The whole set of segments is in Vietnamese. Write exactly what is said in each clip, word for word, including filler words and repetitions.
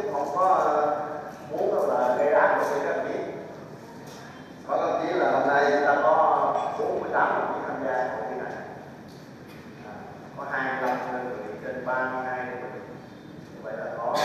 không có muốn là gây áp lực cho các đồng chí. Có đồng chí là hôm nay chúng ta có bốn mươi tám đồng chí tham gia hội thi này, à, có hai mươi lăm người trên ba mươi hai người, vậy là có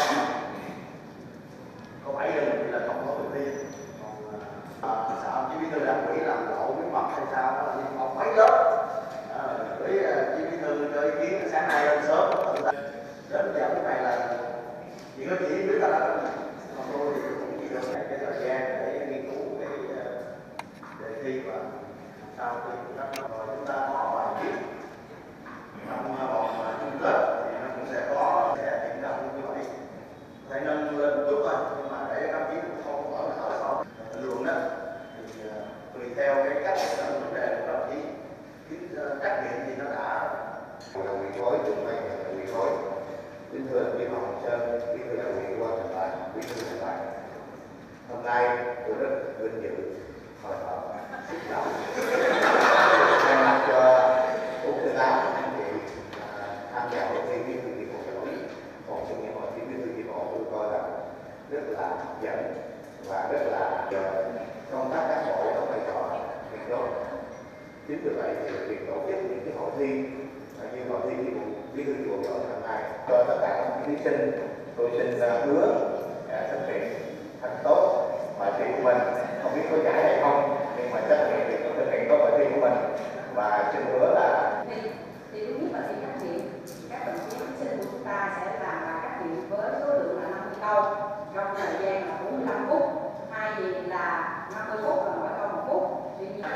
có bảy đơn vị là không có hội thi. Còn à, sợ chỉ bí thư đảng ủy làm lộ bí mật hay sao đó thì học mấy lớp à, gửi chỉ bí thư cho ý kiến sáng nay lên sớm đến giờ cái này là chỉ có chỉ biết là đó, còn tôi thì cũng chỉ được cái thời gian để nghiên cứu cái đề thi và sau khi các rồi chúng ta có bài viết trong vòng chung kết thì nó cũng sẽ có sẽ chuyển động như vậy, phải nâng lên một chút thôi, nhưng mà để các viết không ở ở sau lượng đó thì tùy theo cái cách vấn đề của đồng chí trách nhiệm thì nó đã là ủy khối trưởng ban là ủy khối kính thưa đồng chí Hoàng Sơn, bí thư đảng ủy quan thành lại, bí thư thành lại. Hôm nay tôi rất vinh dự hồi hộp xúc động thay mặt cho bốn mươi tám anh chị tham gia hội thi bí thư chi bộ giỏi. Còn trong những hội thi bí thư chi bộ tôi coi là rất là hấp dẫn và rất là công tác cán bộ đóng vai trò tuyệt đối. Chính vì vậy thì việc tổ chức những cái hội thi như hội thi chi bộ bí thư chi bộ giỏi năm nay cho tất cả các thí sinh, tôi xin hứa thực hiện thật tốt bài thi của mình. Không biết có giải hay không, nhưng mà chắc thì có thực hiện tốt bài thi của mình và xin hứa là thì thì tôi biết bài thi trắc nghiệm các đồng chí thí sinh của chúng ta sẽ làm bài trắc nghiệm với số lượng là năm mươi câu trong thời gian là bốn mươi lăm phút, hai gì là năm mươi phút và mỗi câu một phút. Tuy nhiên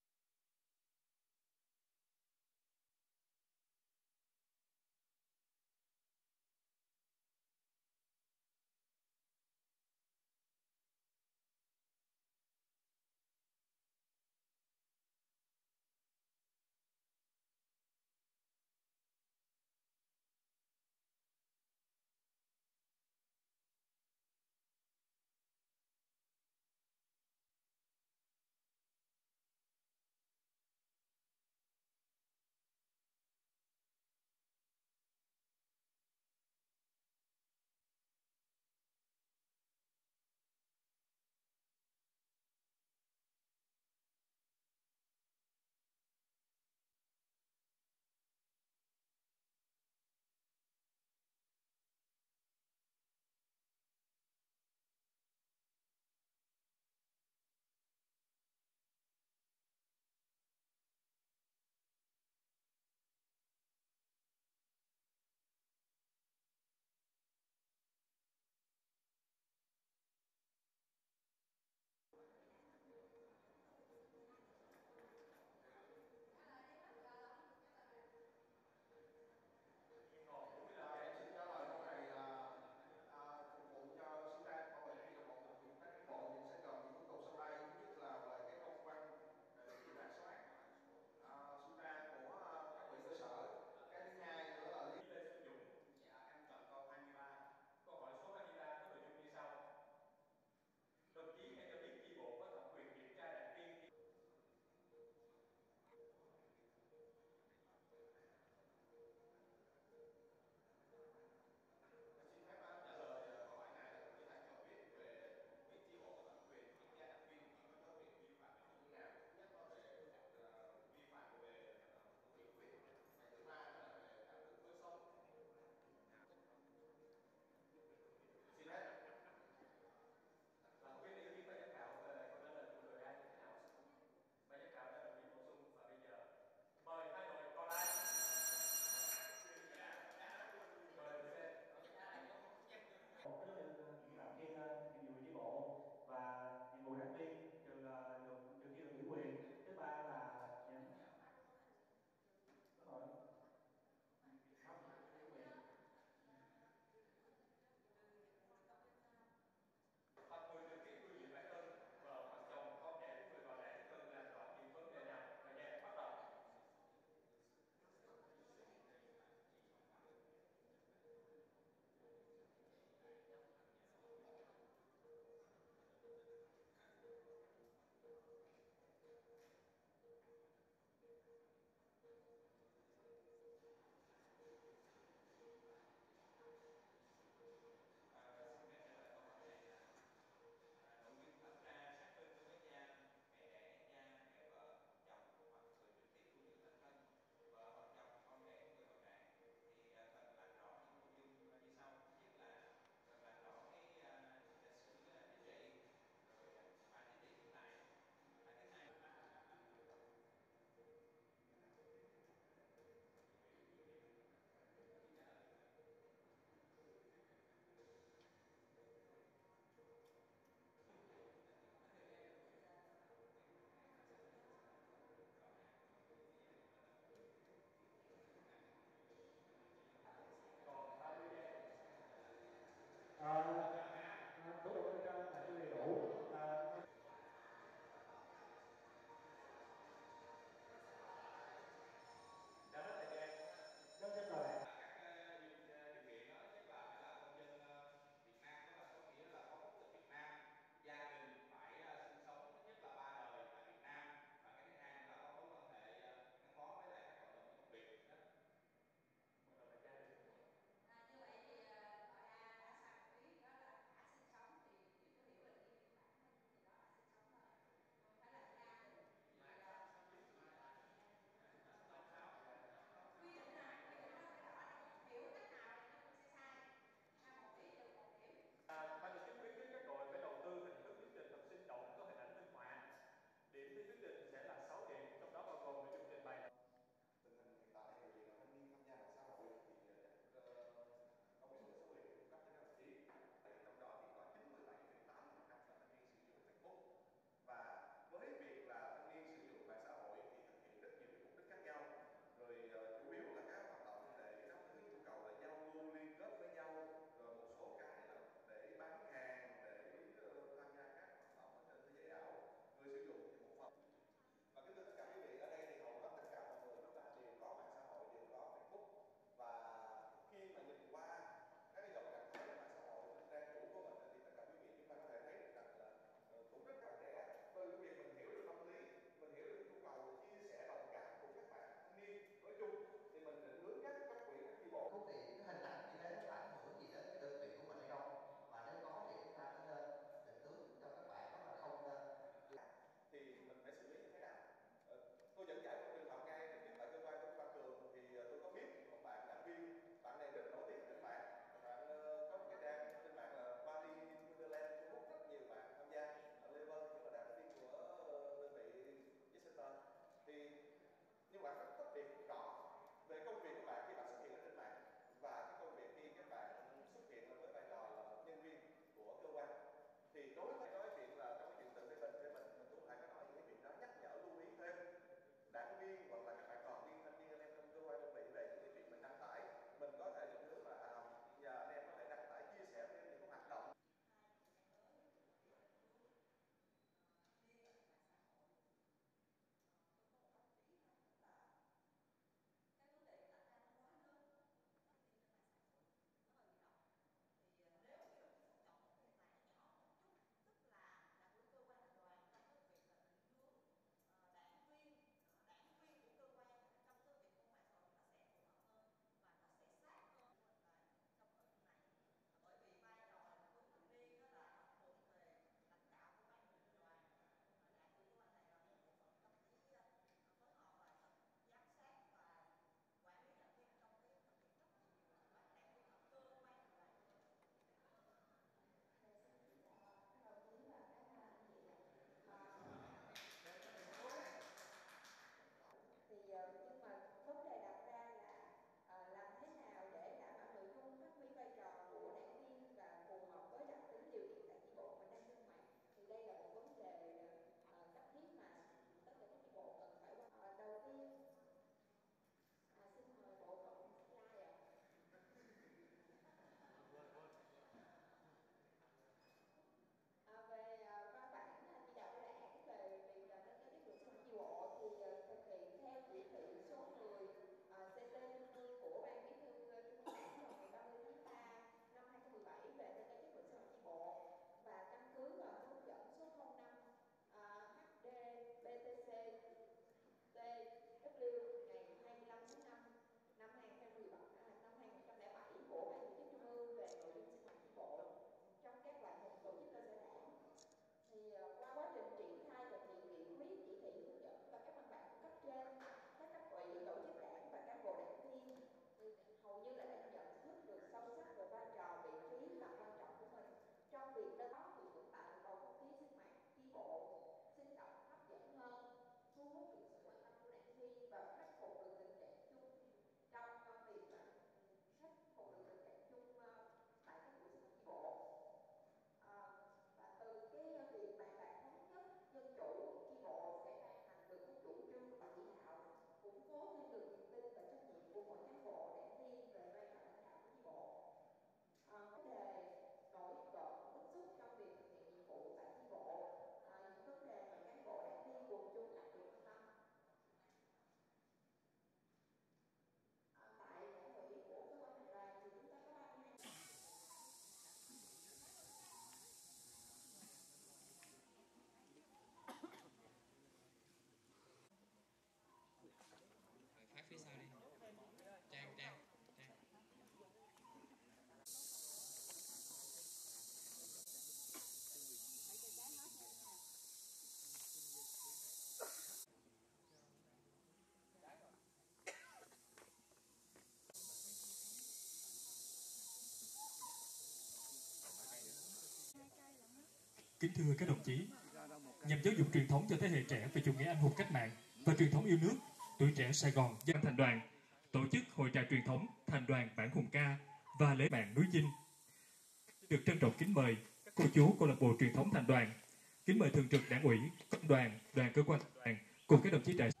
kính thưa các đồng chí, nhằm giáo dục truyền thống cho thế hệ trẻ về chủ nghĩa anh hùng cách mạng và truyền thống yêu nước, tuổi trẻ Sài Gòn dân thành đoàn tổ chức hội trại truyền thống thành đoàn bản hùng ca và lễ bạn núi Dinh. Được trân trọng kính mời các cô chú câu lạc bộ truyền thống thành đoàn, kính mời thường trực đảng ủy, công đoàn, đoàn cơ quan thành đoàn cùng các đồng chí đại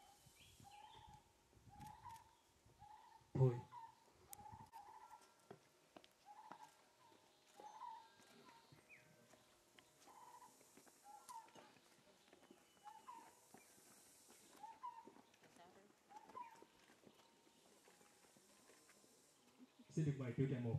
thôi. Xin được mời tiểu đoàn một.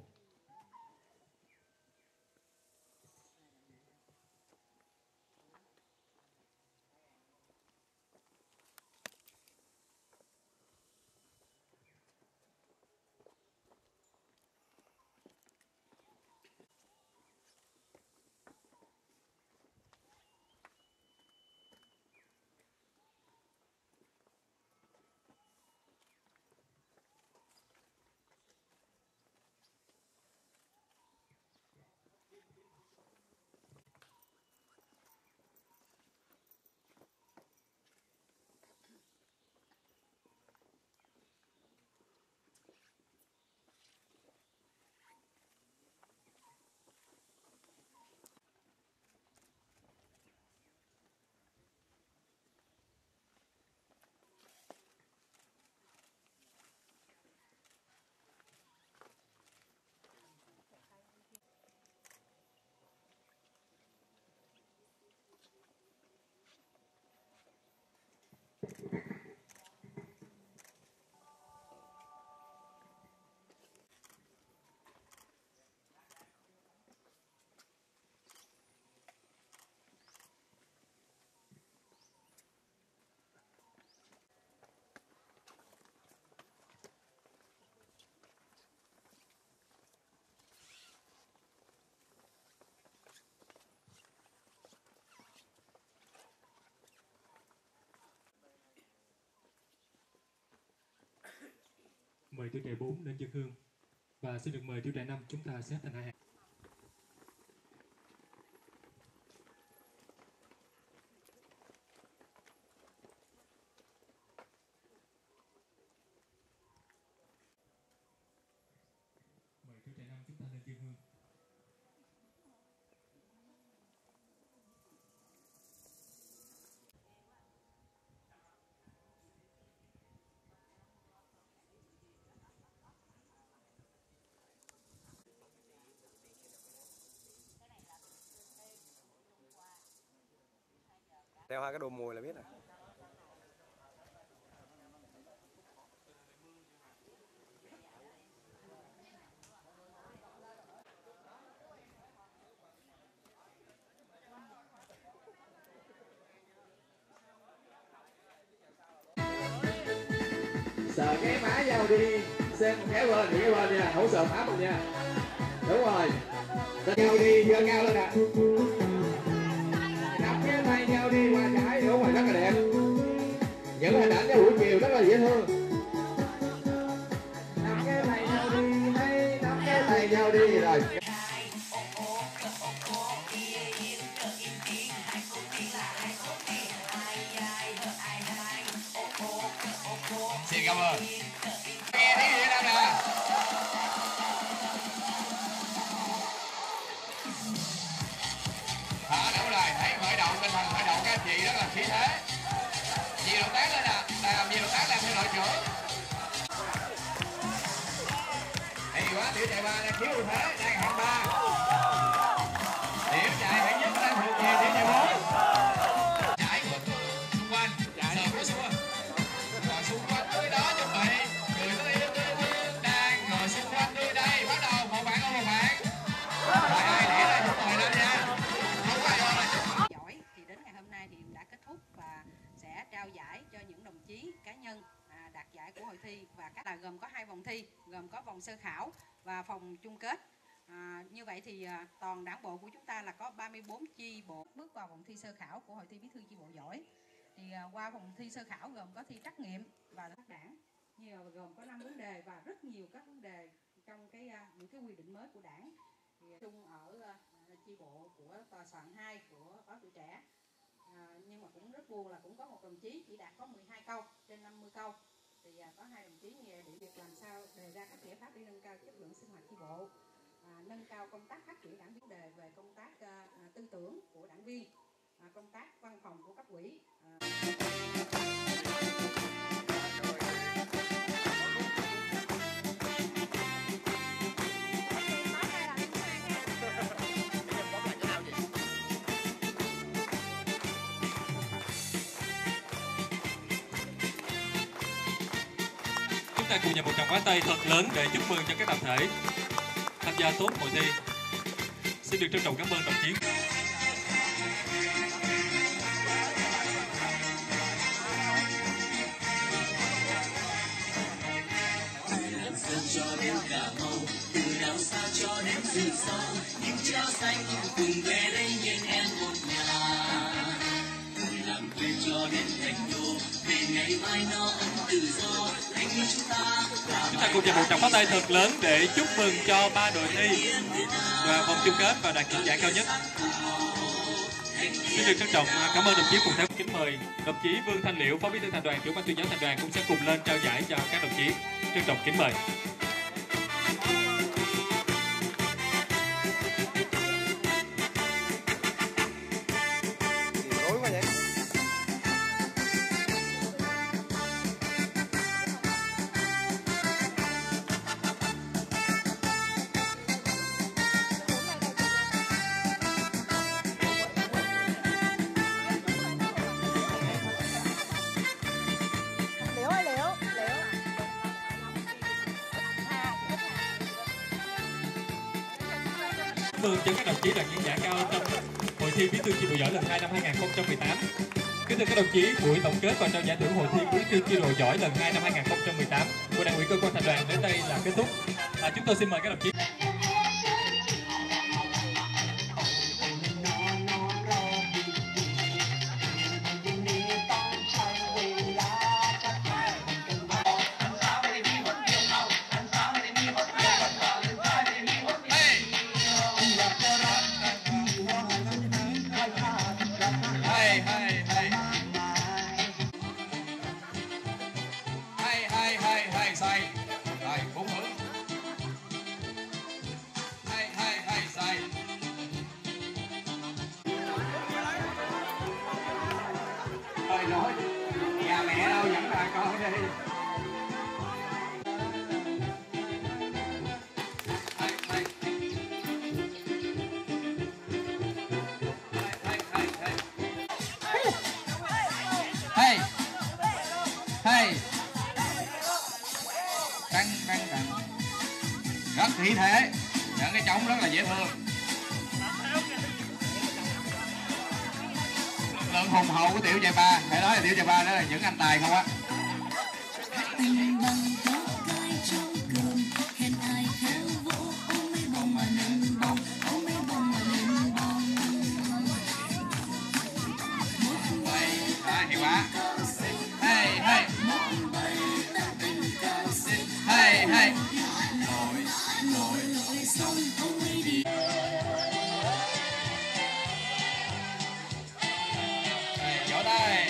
Mời tiểu đoàn bốn lên dân hương và xin được mời tiểu đoàn năm chúng ta xếp thành hai hàng. Mời tiểu đoàn năm chúng ta lên dân hương. Đeo hai cái đồ mùi là biết rồi. Sờ cái má vào đi, xem một cái bên thì cái bên nha, không sờ má mình nha. Đúng rồi. Nhau đi, giơ cao lên nè. Nắm cái tay nhau đi qua trái, đúng rồi, rất là đẹp. Những hình ảnh cái buổi chiều rất là dễ thương. Nắm cái tay nhau đi, hay nắm cái tay nhau đi rồi. Xin cảm ơn. Nghe thấy gì đâu nè. À, đúng rồi, hãy khởi động tinh thần khởi động các chị rất là khí thế. Nhiều động tác lên nè, làm nhiều động tác làm theo đội trưởng. Hay quá, tiểu chạy ba đang thiếu ưu thế, đang hạng ba. Tiểu chạy hạng nhất đang thuộc về tiểu chạy bốn. Chạy của xung quanh, sờ của xung quanh. Ngồi xung quanh tới đó chuẩn bị, người tới yêu tươi thương đang ngồi xung quanh tới đây. Bắt đầu một bạn ôm một bạn. Rồi ai để ra chúc mời lên nha. Không có ai ôm là chúc. Giỏi thì đến ngày hôm nay thì đã kết thúc và sẽ trao giải cho những đồng chí cá nhân à, đạt giải của hội thi, và các là gồm có hai vòng thi, gồm có vòng sơ khảo và vòng chung kết. À, như vậy thì à, toàn đảng bộ của chúng ta là có ba mươi tư chi bộ. Bước vào vòng thi sơ khảo của hội thi bí thư chi bộ giỏi thì à, qua vòng thi sơ khảo gồm có thi trắc nghiệm và các đảng, nhiều gồm có năm vấn đề và rất nhiều các vấn đề trong cái à, những cái quy định mới của đảng thì chung ở à, chi bộ của tòa soạn hai của báo Tuổi Trẻ. À, nhưng mà cũng rất buồn là cũng có một đồng chí chỉ đạt có mười hai câu trên năm mươi câu. Thì à, có hai đồng chí nghe để việc làm sao đề ra các giải pháp để nâng cao chất lượng sinh hoạt chi bộ, à, nâng cao công tác phát triển đảng viên, đề về công tác à, tư tưởng của đảng viên, à, công tác văn phòng của cấp ủy. À. Chúng ta cùng dành một tràng pháo tay thật lớn để chúc mừng cho các tập thể tham gia tốt hội thi. Xin được trân trọng cảm ơn đồng chí. Cho đến Cà Mau, từ đảo xa cho đến rừng sâu, những treo xanh cùng về đây nhìn em một nhà. Từ làng quê cho đến thành đô, về ngày mai nó ấm tự do, anh như chúng ta. Chúng ta cùng dành một tràng pháo tay thật lớn để chúc mừng cho ba đội thi và vòng chung kết và đạt giải cao nhất. Xin được trân trọng cảm ơn đồng chí cùng theo. Kính mời đồng chí Vương Thanh Liễu, Phó Bí thư Thành đoàn, Trưởng ban tuyên giáo Thành đoàn cũng sẽ cùng lên trao giải cho các đồng chí. Trân trọng kính mời. Chúc mừng cho các đồng chí đạt những giải cao trong hội thi bí thư chi bộ giỏi lần hai năm hai nghìn không trăm mười tám. Kính thưa các đồng chí, buổi tổng kết và trao giải thưởng hội thi bí thư chi bộ giỏi lần hai năm hai nghìn không trăm mười tám của Đảng ủy cơ quan Thành đoàn đến đây là kết thúc. À, chúng tôi xin mời các đồng chí. Nói nhà mẹ đâu dẫn ra con đi. Hey, hey, căng căng căng, rất thị thể, nhận cái trống rất là dễ thương. Lượng hùng hậu của Tiểu Dài Ba, phải nói là Tiểu Dài Ba đó là những anh tài không á. Hiệu quả. Hey hey. Hey hey. Lội lội lội sông không đi đi. Vỗ tay.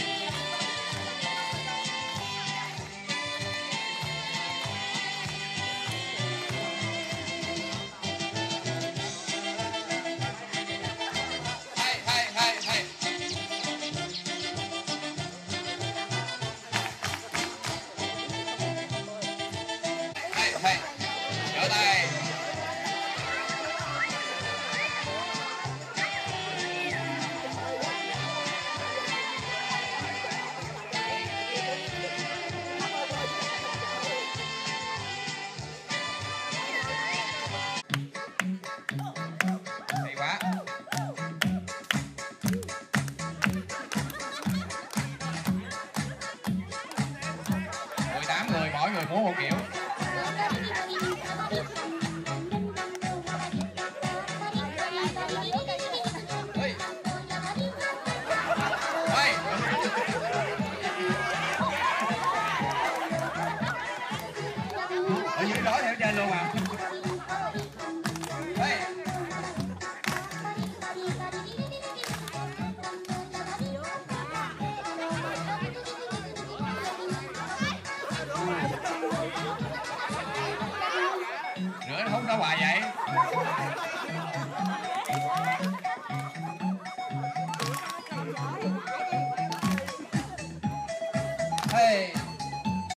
Hay hay hay hay. Hay hay. Vỗ tay. Hay quá. mười tám người, mỗi người múa một kiểu. Ê. Ê. Ở dưới đó theo trên luôn à. Ê. hoài vậy? Hey.